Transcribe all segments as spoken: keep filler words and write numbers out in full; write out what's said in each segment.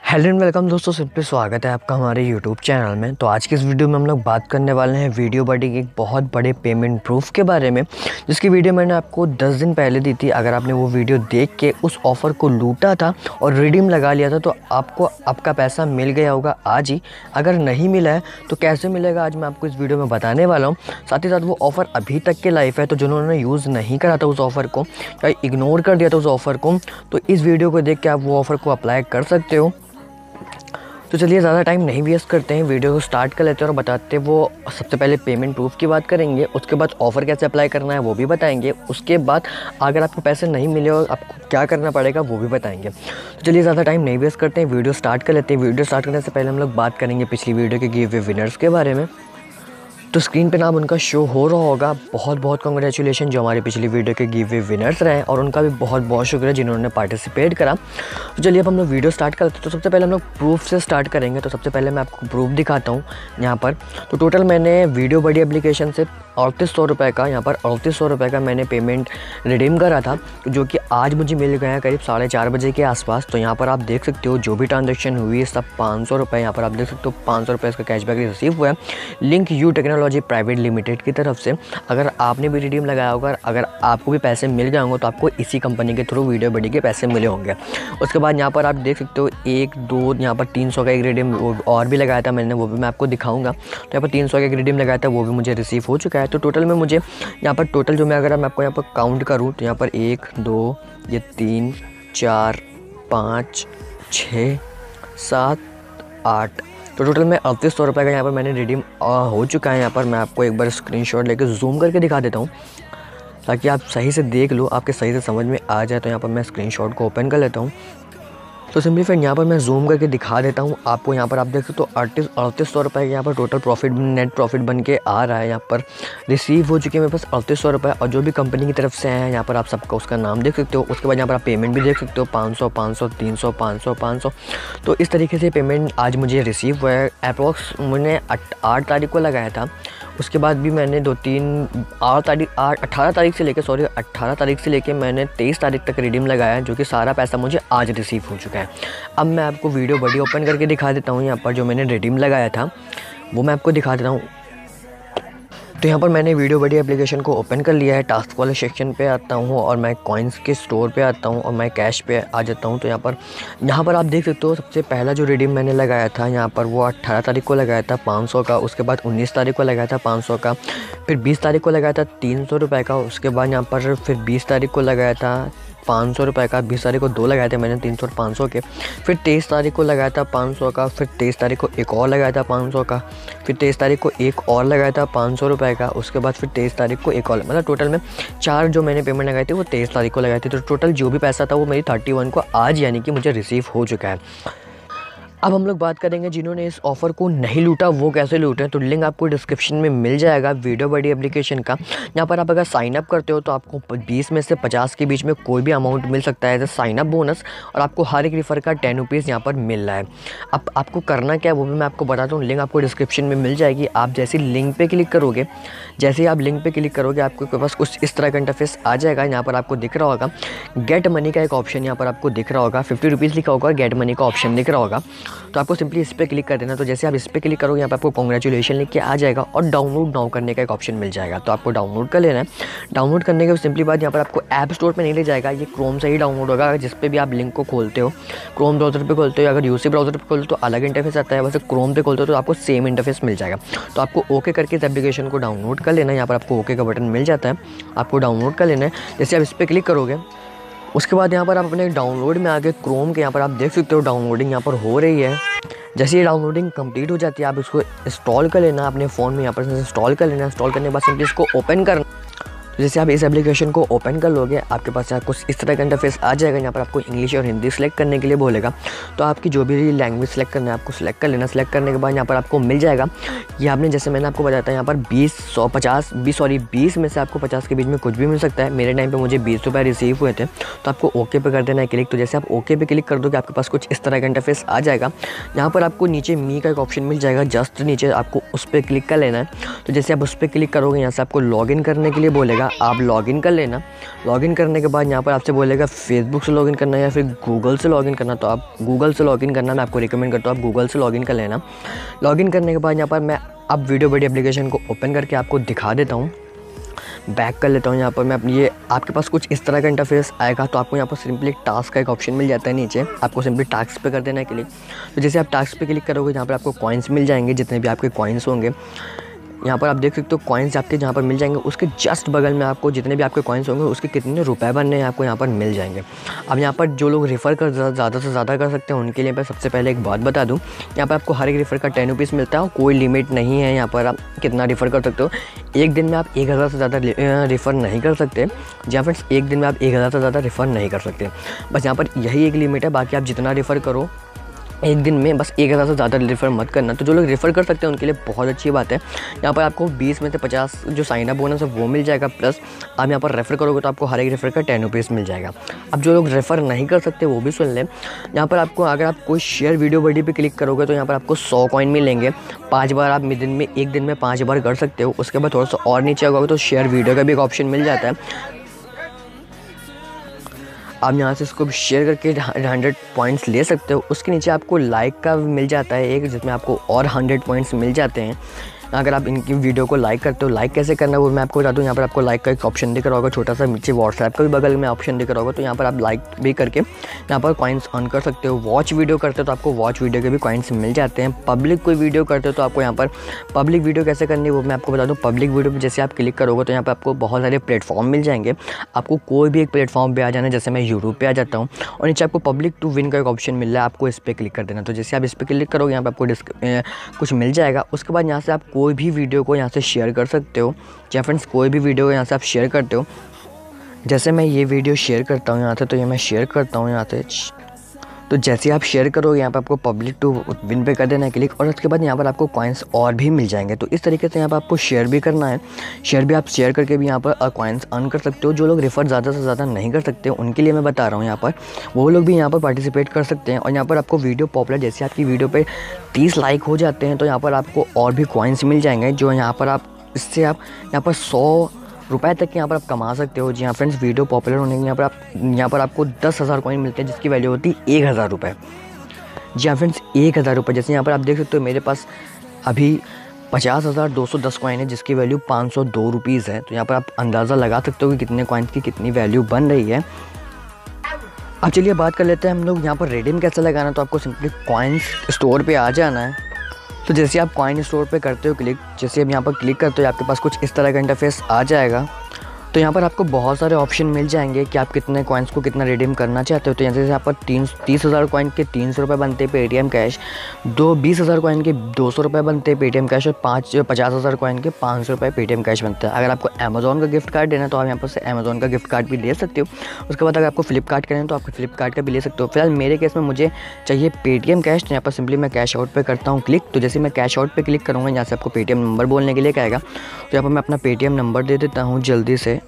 Hello and welcome दोस्तों, simply स्वागत है आपका हमारे यूट्यूब चैनल में। तो आज की इस वीडियो में हम लोग बात करने वाले हैं वीडियो बडी के एक बहुत बड़े पेमेंट प्रूफ के बारे में, जिसकी वीडियो मैंने आपको दस दिन पहले दी थी। अगर आपने वो वीडियो देख के उस ऑफ़र को लूटा था और रिडीम लगा लिया था तो आपको आपका पैसा मिल गया होगा आज ही। अगर नहीं मिला है तो कैसे मिलेगा, आज मैं आपको इस वीडियो में बताने वाला हूँ। साथ ही साथ वो ऑफ़र अभी तक के लाइफ है, तो जिन्होंने यूज़ नहीं करा था उस ऑफ़र को या इग्नोर कर दिया था उस ऑफ़र को, तो इस वीडियो को देख के आप वो ऑफ़र को अप्लाई कर सकते हो। तो चलिए ज़्यादा टाइम नहीं वेस्ट करते हैं, वीडियो को स्टार्ट कर लेते हैं और बताते हैं। वो सबसे पहले पेमेंट प्रूफ की बात करेंगे, उसके बाद ऑफ़र कैसे अप्लाई करना है वो भी बताएंगे, उसके बाद अगर आपको पैसे नहीं मिले और आपको क्या करना पड़ेगा वो भी बताएंगे। तो चलिए ज़्यादा टाइम नहीं वेस्ट करते हैं, वीडियो स्टार्ट कर लेते हैं। वीडियो स्टार्ट करने से पहले हम लोग बात करेंगे पिछली वीडियो के गिव अवे विनर्स के बारे में। तो स्क्रीन पे नाम उनका शो हो रहा होगा। बहुत बहुत कॉन्ग्रेचुलेशन जो हमारी पिछली वीडियो के गिव अवे विनर्स रहे, और उनका भी बहुत बहुत शुक्रिया जिन्होंने पार्टिसिपेट करा। तो चलिए अब हम लोग वीडियो स्टार्ट करते हैं। तो सबसे पहले हम लोग प्रूफ से स्टार्ट करेंगे। तो सबसे पहले मैं आपको प्रूफ दिखाता हूँ यहाँ पर। तो टोटल मैंने वीडियो बडी एप्लीकेशन से अड़तीस सौ रुपये का यहाँ पर अड़तीस सौ रुपये का मैंने पेमेंट रिडीम करा था, जो कि आज मुझे मिल गया है करीब साढ़े चार बजे के आसपास। तो यहाँ पर आप देख सकते हो जो भी ट्रांजेक्शन हुई है सब पाँच सौ रुपये यहाँ पर आप देख सकते हो पाँच सौ रुपये इसका कैशबैक रिसीव हुआ है link you technology private limited की तरफ से। अगर आपने भी रिडीम लगाया होगा, अगर आपको भी पैसे मिल गए होंगे तो आपको इसी कंपनी के थ्रू वीडियो बडी के पैसे मिले होंगे। उसके बाद यहाँ पर आप देख सकते हो एक दो यहाँ पर तीन सौ का एक रिडीम और भी लगाया था मैंने, वो भी मैं आपको दिखाऊंगा। तो यहाँ पर तीन सौ का एक रिडीम लगाया था, वो भी मुझे रिसीव हो चुका है। तो टोटल में मुझे यहाँ पर टोटल जो मैं अगर मैं आपको यहाँ पर काउंट करूँ तो यहाँ पर एक दो ये तीन चार पाँच छः सात आठ, तो टोटल में अड़तीस सौ रुपये का यहाँ पर मैंने रिडीम हो चुका है। यहाँ पर मैं आपको एक बार स्क्रीनशॉट लेके जूम करके दिखा देता हूँ ताकि आप सही से देख लो, आपके सही से समझ में आ जाए। तो यहाँ पर मैं स्क्रीनशॉट को ओपन कर लेता हूँ। तो सिंपली फिर यहाँ पर मैं जूम करके दिखा देता हूँ आपको। यहाँ पर आप देख सकते हो अड़तीस अड़तीस सौ रुपये यहाँ पर टोटल प्रॉफिट नेट प्रॉफिट बन के आ रहा है। यहाँ पर रिसीव हो चुके हैं मेरे पास अड़तीस सौ रुपये, और जो भी कंपनी की तरफ से हैं यहाँ पर आप सबका उसका नाम देख सकते हो। उसके बाद यहाँ पर आप पेमेंट भी देख सकते हो पाँच सौ पाँच सौ तीन सौ पाँच सौ पाँच सौ। तो इस तरीके से पेमेंट आज मुझे रिसीव हुआ है। अप्रॉक्स मैंने आठ तारीख को लगाया था, उसके बाद भी मैंने दो तीन आठ तारीख आठ अट्ठारह तारीख से लेकर सॉरी अट्ठारह तारीख से लेकर मैंने तेईस तारीख तक रिडीम लगाया है, जो कि सारा पैसा मुझे आज रिसीव हो चुका है। अब मैं आपको वीडियो बडी ओपन करके दिखा देता हूँ। यहाँ पर जो मैंने रिडीम लगाया था वो मैं आपको दिखा देता हूँ। तो यहाँ पर मैंने वीडियो बडी एप्लीकेशन को ओपन कर लिया है। टास्क वाले सेक्शन पे आता हूँ और मैं कॉइन्स के स्टोर पे आता हूँ और मैं कैश पे आ जाता हूँ। तो यहाँ पर यहाँ पर आप देख सकते हो सबसे पहला जो रिडीम मैंने लगाया था यहाँ पर वो अट्ठारह तारीख को लगाया था पाँच सौ का। उसके बाद उन्नीस तारीख को लगाया था पाँच सौ का। फिर बीस तारीख को लगाया था तीन सौ रुपये का। उसके बाद यहाँ पर फिर बीस तारीख को लगाया था पाँच सौ रुपये का। बीस तारीख को दो लगाए थे मैंने तीन सौ और पाँच सौ के। फिर तेईस तारीख को लगाया था पाँच सौ का। फिर तेईस तारीख को एक और लगाया था पाँच सौ का। फिर तेईस तारीख को एक और लगाया था पाँच सौ रुपये का। उसके बाद फिर तेईस तारीख को एक और, मतलब टोटल में चार जो मैंने पेमेंट लगाई थी वो तेईस तारीख को लगाई थी। तो टोटल जो भी पैसा था वो मेरी थर्टी वन को आज यानी कि मुझे रिसीव हो चुका है। अब हम लोग बात करेंगे जिन्होंने इस ऑफ़र को नहीं लूटा वो कैसे लूटे। तो लिंक आपको डिस्क्रिप्शन में मिल जाएगा वीडियो बडी एप्लीकेशन का। यहाँ पर आप अगर साइन अप करते हो तो आपको बीस में से पचास के बीच में कोई भी अमाउंट मिल सकता है as a sign up bonus, और आपको हर एक रिफ़र का टेन रुपीज़ यहाँ पर मिल रहा है। अब आपको करना क्या है वो भी मैं आपको बताता हूँ। लिंक आपको डिस्क्रिप्शन में मिल जाएगी। आप जैसे लिंक पर क्लिक करोगे, जैसे ही आप लिंक पर क्लिक करोगे आपके पास कुछ इस तरह का इंटरफेस आ जाएगा। यहाँ पर आपको दिख रहा होगा गेट मनी का एक ऑप्शन यहाँ पर आपको दिख रहा होगा, फिफ्टी रुपीज़ लिखा होगा, गेट मनी का ऑप्शन दिख रहा होगा। तो आपको सिंपली इस पर क्लिक कर देना। तो जैसे आप इस पर क्लिक करोगे यहाँ पे आपको कॉन्ग्रेचुलेशन लिख के आ जाएगा और डाउनलोड नाउ करने का एक ऑप्शन मिल जाएगा। तो आपको डाउनलोड कर लेना है। डाउनलोड करने के सिंपली बाद यहाँ पर आपको ऐप स्टोर पे नहीं ले जाएगा, ये क्रोम से ही डाउनलोड होगा। जिस पे भी आप लिंक को खोलते हो, क्रोम ब्राउज़र पे खोलते हो, अगर यूसी ब्राउज़र पे खोलते हो तो अलग इंटरफेस आता है, वैसे क्रोम पे खोलते हो तो आपको सेम इंटरफेस मिल जाएगा। तो आपको ओके करके इस एप्लीकेशन को डाउनलोड कर लेना है। यहाँ पर आपको ओके का बटन मिल जाता है, आपको डाउनलोड कर लेना है। जैसे आप इस पर क्लिक करोगे उसके बाद यहाँ पर आप अपने डाउनलोड में आके क्रोम के यहाँ पर आप देख सकते हो डाउनलोडिंग यहाँ पर हो रही है। जैसे ये डाउनलोडिंग कंप्लीट हो जाती है आप इसको इंस्टॉल कर लेना अपने फ़ोन में। यहाँ पर इंस्टॉल कर लेना। इंस्टॉल करने के बाद सिंपली इसको ओपन करना। तो जैसे आप इस एप्लीकेशन को ओपन कर लोगे आपके पास कुछ इस तरह का इंटरफेस आ जाएगा। यहाँ पर आपको इंग्लिश और हिंदी सेलेक्ट करने के लिए बोलेगा। तो आपकी जो भी लैंग्वेज सेलेक्ट करना है आपको सेलेक्ट कर लेना। सेलेक्ट करने के बाद यहाँ पर आपको मिल जाएगा ये आपने जैसे मैंने आपको बताया था यहाँ पर बीस सौ पचास बीस सॉरी बीस में से आपको पचास के बीच में कुछ भी मिल सकता है। मेरे टाइम पे मुझे बीस रुपये रिसीव हुए थे। तो आपको ओके पे कर देना है क्लिक। तो जैसे आप ओके पे क्लिक कर दोगे आपके पास कुछ इस तरह का इंटरफेस आ जाएगा। यहाँ पर आपको नीचे मी का एक ऑप्शन मिल जाएगा, जस्ट नीचे आपको उस पर क्लिक कर लेना है। तो जैसे आप उस पर क्लिक करोगे यहाँ से आपको लॉगिन करने के लिए बोलेगा। आप लॉगिन कर लेना। लॉगिन करने के बाद यहाँ पर आपसे बोलेगा फेसबुक से लॉगिन करना या फिर गूगल से लॉगिन करना, तो आप गूगल से लॉगिन करना मैं आपको रिकमेंड करता हूँ, आप गूगल से लॉगिन कर लेना। लॉगिन करने के बाद यहाँ पर मैं अब वीडियो बडी एप्लीकेशन को ओपन करके आपको दिखा देता हूँ। बैक कर लेता हूँ यहाँ पर मैं अपनी, ये आपके पास कुछ इस तरह का इंटरफेस आएगा। तो आपको यहाँ पर सिंपली टास्क का एक ऑप्शन मिल जाता है नीचे, आपको सिंपली टास्क पे कर देना है क्लिक। तो जैसे आप टास्क पे क्लिक करोगे यहाँ पर आपको कॉइन्स मिल जाएंगे, जितने भी आपके कॉइन्स होंगे यहाँ पर आप देख सकते हो कॉइन्स आपके जहाँ पर मिल जाएंगे। उसके जस्ट बगल में आपको जितने भी आपके कॉइन्स होंगे उसके कितने रुपए बनने हैं आपको यहाँ पर मिल जाएंगे। अब यहाँ पर जो लोग रेफ़र कर ज़्यादा से ज़्यादा कर सकते हैं उनके लिए मैं सबसे पहले एक बात बता दूँ, यहाँ पर आपको हर एक रेफ़र का टेन रुपीज़ मिलता है, कोई लिमिट नहीं है यहाँ पर आप कितना रेफ़र कर सकते हो। एक दिन में आप एक हज़ार से ज़्यादा रेफ़र नहीं कर सकते, या फिर एक दिन में आप एक हज़ार से ज़्यादा रेफ़र नहीं कर सकते, बस यहाँ पर यही एक लिमिट है। बाकी आप जितना रेफ़र करो एक दिन में, बस एक हज़ार से ज़्यादा रेफ़र मत करना। तो जो लोग रेफ़र कर सकते हैं उनके लिए बहुत अच्छी बात है। यहाँ पर आपको बीस में से पचास जो साइन अप बोनस है वो मिल जाएगा, प्लस आप यहाँ पर रेफ़र करोगे तो आपको हर एक रेफ़र का टेन रुपीज़ मिल जाएगा। अब जो लोग रेफ़र नहीं कर सकते वो भी सुन लें, यहाँ पर आपको अगर आप कोई शेयर वीडियो बडी पे क्लिक करोगे तो यहाँ पर आपको सौ कॉइन मिलेंगे। पाँच बार आप दिन में एक दिन में पाँच बार कर सकते हो। उसके बाद थोड़ा सा और नीचे आओगे तो शेयर वीडियो का भी एक ऑप्शन मिल जाता है। आप यहाँ से इसको शेयर करके हंड्रेड पॉइंट्स ले सकते हो। उसके नीचे आपको लाइक का मिल जाता है एक, जिसमें आपको और हंड्रेड पॉइंट्स मिल जाते हैं अगर आप इनकी वीडियो को लाइक करते हो। लाइक कैसे करना है वो मैं आपको बता दूँ। यहाँ पर आपको लाइक का एक ऑप्शन दिख रहा होगा छोटा सा, नीचे व्हाट्सएप का भी बगल में ऑप्शन दिख रहा होगा, तो यहाँ पर आप लाइक भी करके यहाँ पर कॉइन्स अर्न कर सकते हो। वॉच वीडियो करते हो तो आपको वॉच वीडियो के भी कॉइन्स मिल जाते हैं। पब्लिक कोई वीडियो करते हो तो आपको यहाँ पर पब्लिक वीडियो कैसे करनी है वो मैं आपको बता दूँ। पब्लिक वीडियो पर जैसे आप क्लिक करोगे तो यहाँ पर आपको बहुत सारे प्लेटफॉर्म मिल जाएंगे। आपको कोई भी एक प्लेटफॉर्म पर आ जाना है, जैसे मैं यूट्यूब पर आ जाता हूँ और नीचे आपको पब्लिक टू विन का एक ऑप्शन मिल रहा है, आपको इस पर क्लिक कर देना। तो जैसे आप इस पर क्लिक करोगे यहाँ पर आपको डिस्क कुछ मिल जाएगा। उसके बाद यहाँ से आप कोई भी वीडियो को यहाँ से शेयर कर सकते हो, या फ्रेंड्स कोई भी वीडियो यहाँ से आप शेयर करते हो। जैसे मैं ये वीडियो शेयर करता हूँ यहाँ से, तो ये मैं शेयर करता हूँ यहाँ से। तो जैसे आप शेयर करोगे यहाँ पर आपको पब्लिक टू विन पे कर देना है क्लिक, और उसके बाद यहाँ पर आपको कॉइन्स और भी मिल जाएंगे। तो इस तरीके से यहाँ पर आपको शेयर भी करना है। शेयर भी आप शेयर करके भी यहाँ पर कॉइन्स अर्न कर सकते हो। जो लोग रेफ़र ज़्यादा से ज़्यादा नहीं कर सकते उनके लिए मैं बता रहा हूँ, यहाँ पर वो लोग भी यहाँ पर पार्टिसिपेट कर सकते हैं। और यहाँ पर आपको वीडियो पॉपुलर, जैसे आपकी वीडियो पर तीस लाइक हो जाते हैं तो यहाँ पर आपको और भी कॉइन्स मिल जाएंगे, जो यहाँ पर आप इससे आप यहाँ पर सौ रुपए तक यहाँ पर आप कमा सकते हो। जी हाँ फ्रेंड्स, वीडियो पॉपुलर होने के यहाँ पर आप यहाँ पर आपको दस हज़ार कॉइन मिलते हैं, जिसकी वैल्यू होती है एक हज़ार रुपये। जी हाँ फ्रेंड्स, एक हज़ार रुपये। जैसे यहाँ पर आप देख सकते हो मेरे पास अभी पचास हज़ार दो सौ दस कॉइन है, जिसकी वैल्यू पाँच सौ दो रुपीज़ है। तो यहाँ पर आप अंदाज़ा लगा सकते हो कि कितने कॉइन्स की कितनी वैल्यू बन रही है। अब चलिए बात कर लेते हैं हम लोग यहाँ पर रिडीम कैसे लगाना। तो आपको सिंपली कॉइन्स स्टोर पर आ जाना है। तो जैसे आप कॉइन स्टोर पे करते हो क्लिक, जैसे आप यहाँ पर क्लिक करते हो आपके पास कुछ इस तरह का इंटरफेस आ जाएगा। तो यहाँ पर आपको बहुत सारे ऑप्शन मिल जाएंगे कि आप कितने कॉइन्स को कितना रिडीम करना चाहते हो। तो जैसे यहाँ पर तीन तीस हज़ार कॉइन के तीन सौ रुपये बनते हैं पेटीएम कैश, दो बीस हज़ार कॉइन के दो सौ रुपये बनते हैं पेटीएम कैश, और पाँच पचास हज़ार कॉइन के पाँच सौ रुपये पेटीएम कैश बनता है। अगर आपको अमेज़ॉन का गिफ्ट कार्ड देना है तो आप यहाँ पर से अमेज़ॉन का गिफ्ट कार्ड भी ले सकते हो। उसके बाद अगर आपको फ्लिपकार्ट करना है तो आपको फ्लिपकार्ट का भी ले सकते हो। फिलहाल मेरे केस में मुझे चाहिए पेटीएम कैश, तो यहाँ पर सिंपली मैं कैश आउट पे करता हूँ क्लिक। तो जैसे मैं कैश आउट पे क्लिक करूँगा यहाँ से आपको पेटीएम नंबर बोलने के लिए कहेगा, तो यहाँ पर मैं अपना पेटीएम नंबर दे देता हूँ जल्दी से।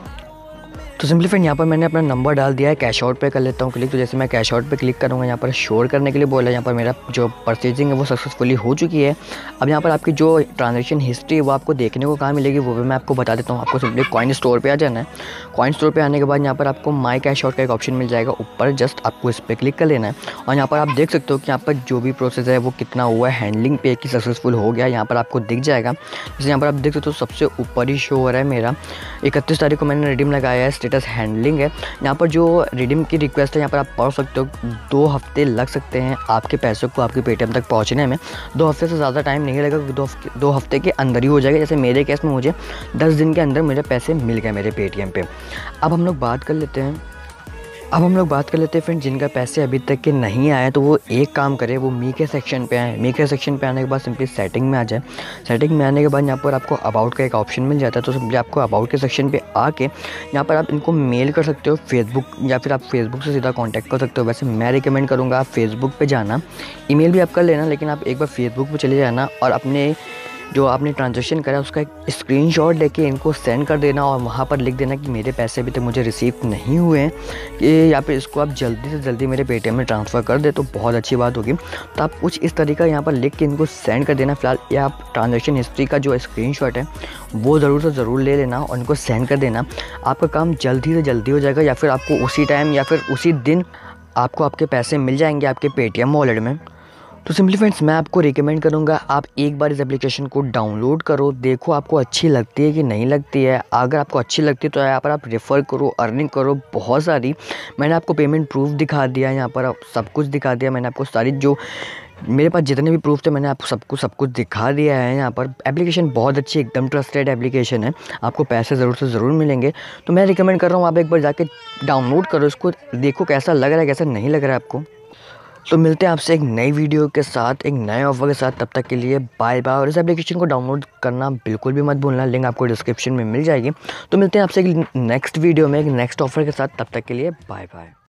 तो सिंपली फ्रेंड यहाँ पर मैंने अपना नंबर डाल दिया है, कैश आउट पे कर लेता हूँ क्लिक। तो जैसे मैं कैश आउट पे क्लिक करूँगा यहाँ पर शोर करने के लिए बोला है। यहाँ पर मेरा जो परचेजिंग है वो सक्सेसफुली हो चुकी है। अब यहाँ पर आपकी जो ट्रांजैक्शन हिस्ट्री है वो आपको देखने को कहाँ मिलेगी वो भी मैं आपको बता देता हूँ। आपको सिंपली कॉइन स्टोर पर आ जाना है। कॉइन स्टोर पर आने के बाद यहाँ पर आपको माई कैश आउट का एक ऑप्शन मिल जाएगा ऊपर, जस्ट आपको इस पर क्लिक कर लेना है। और यहाँ पर आप देख सकते हो कि यहाँ पर जो भी प्रोसेस है वो कितना हुआ है, हैंडलिंग पे की सक्सेसफुल हो गया, यहाँ पर आपको दिख जाएगा। जैसे यहाँ पर आप देख सकते हो सबसे ऊपर ही शो हो रहा है मेरा इकतीस तारीख को मैंने रिडीम लगाया है, स्टेटस हैंडलिंग है। यहाँ पर जो रिडीम की रिक्वेस्ट है यहाँ पर आप पढ़ सकते हो। दो हफ्ते लग सकते हैं आपके पैसों को आपके पेटीएम तक पहुँचने में। दो हफ्ते से ज़्यादा टाइम नहीं लगेगा, दो हफ्ते दो हफ्ते के अंदर ही हो जाएगा। जैसे मेरे केस में मुझे दस दिन के अंदर मेरे पैसे मिल गए मेरे पेटीएम पे। अब हम लोग बात कर लेते हैं अब हम लोग बात कर लेते हैं फ्रेंड जिनका पैसे अभी तक के नहीं आए, तो वो एक काम करे, वो मी के सेक्शन पे आए। मी के सेक्शन पे आने के बाद सिंपली सेटिंग में आ जाए। सेटिंग में आने के बाद यहाँ पर आपको अबाउट का एक ऑप्शन मिल जाता है। तो सिंपली आपको अबाउट के सेक्शन पे आके यहाँ पर आप इनको मेल कर सकते हो फेसबुक, या फिर आप फेसबुक से सीधा कॉन्टैक्ट कर सकते हो। वैसे मैं रिकमेंड करूँगा आप फेसबुक पर जाना, ईमेल भी आप कर लेना, लेकिन आप एक बार फेसबुक पर चले जाना और अपने जो आपने ट्रांजेक्शन करा उसका एक स्क्रीनशॉट लेके इनको सेंड कर देना और वहाँ पर लिख देना कि मेरे पैसे अभी तक मुझे रिसीव नहीं हुए हैं, ये या फिर इसको आप जल्दी से जल्दी मेरे पेटीएम में ट्रांसफ़र कर दे तो बहुत अच्छी बात होगी। तो आप कुछ इस तरीका यहाँ पर लिख के इनको सेंड कर देना फ़िलहाल, या आप ट्रांजेक्शन हिस्ट्री का जो स्क्रीनशॉट है वो ज़रूर से ज़रूर ले लेना और इनको सेंड कर देना। आपका काम जल्दी से जल्दी हो जाएगा, या फिर आपको उसी टाइम या फिर उसी दिन आपको आपके पैसे मिल जाएंगे आपके पेटीएम वॉलेट में। तो सिंपली फ्रेंड्स, मैं आपको रिकमेंड करूंगा आप एक बार इस एप्लीकेशन को डाउनलोड करो, देखो आपको अच्छी लगती है कि नहीं लगती है। अगर आपको अच्छी लगती है तो यहाँ पर आप रेफ़र करो, अर्निंग करो बहुत सारी। मैंने आपको पेमेंट प्रूफ दिखा दिया, यहाँ पर सब कुछ दिखा दिया मैंने आपको, सारी जो मेरे पास जितने भी प्रूफ थे मैंने आपको सबको सब कुछ दिखा दिया है। यहाँ पर एप्लीकेशन बहुत अच्छी, एकदम ट्रस्टेड एप्लीकेशन है, आपको पैसे ज़रूर से ज़रूर मिलेंगे। तो मैं रिकमेंड कर रहा हूँ आप एक बार जाके डाउनलोड करो इसको, देखो कैसा लग रहा है कैसा नहीं लग रहा है आपको। तो मिलते हैं आपसे एक नई वीडियो के साथ, एक नए ऑफर के साथ। तब तक के लिए बाय बाय। और इस एप्लीकेशन को डाउनलोड करना बिल्कुल भी मत भूलना, लिंक आपको डिस्क्रिप्शन में मिल जाएगी। तो मिलते हैं आपसे एक नेक्स्ट वीडियो में एक नेक्स्ट ऑफर के साथ, तब तक के लिए बाय बाय।